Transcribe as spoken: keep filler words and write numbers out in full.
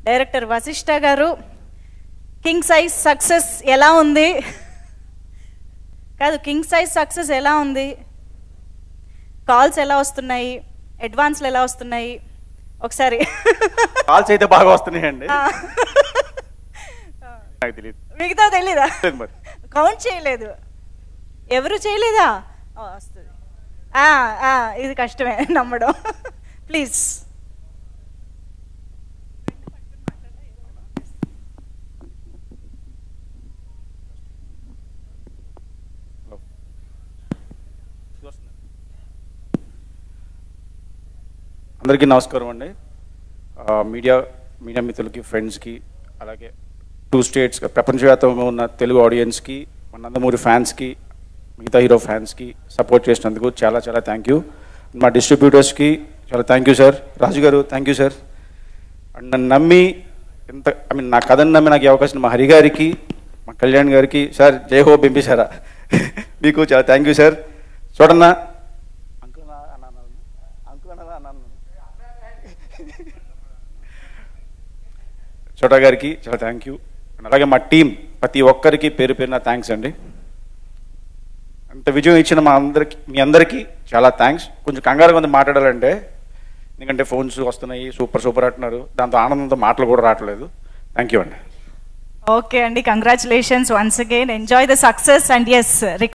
Director Vashishtha గారు, king size success ఎలా ఉంది? కాదు, కింగ్ సైజ్ సక్సెస్ ఎలా ఉంది? కాల్స్ ఎలా వస్తున్నాయి? అడ్వాన్స్లు ఎలా వస్తున్నాయి? ఒకసారి కాల్స్ అయితే బాగా వస్తున్నాయండి. నాకు తెలియదు, మిగతా తెలీదా? కౌంట్ చేయలేదు, ఎవరు చేయలేదా? వస్తుంది, ఇది కష్టమే నమ్మడం. ప్లీజ్. అందరికీ నమస్కారం అండి. మీడియా మీడియా మిత్రులకి, ఫ్రెండ్స్కి, అలాగే టూ స్టేట్స్ ప్రపంచవ్యాప్తంగా ఉన్న తెలుగు ఆడియన్స్కి, మన నందమూరి ఫ్యాన్స్కి, మిగతా హీరో ఫ్యాన్స్కి సపోర్ట్ చేసినందుకు చాలా చాలా థ్యాంక్ యూ. మా డిస్ట్రిబ్యూటర్స్కి చాలా థ్యాంక్ యూ సార్. రాజు గారు థ్యాంక్ యూ సార్. అండ్ నన్ను నమ్మి ఎంత ఐ మీన్ నా కథను నమ్మి నాకు ఈ అవకాశం మా హరి గారికి, మా కళ్యాణ్ గారికి, సార్ జై హో బింబిసారా, మీకు చాలా థ్యాంక్ యూ సార్. చూడన్నా చోటా గారికి చాలా థ్యాంక్ యూ. అలాగే మా టీం ప్రతి ఒక్కరికి పేరు పేరున థ్యాంక్స్ అండి. అంత విజయం ఇచ్చిన మా అందరికి మీ అందరికీ చాలా థ్యాంక్స్. కొంచెం కంగారుగా ఉంది మాట్లాడాలంటే, ఎందుకంటే ఫోన్స్ వస్తున్నాయి, సూపర్ సూపర్ అంటున్నారు, దాంతో ఆనందంతో మాటలు కూడా రావట్లేదు. థ్యాంక్ యూ అండి. ఓకే అండి, congratulations once again. Enjoy the success and yes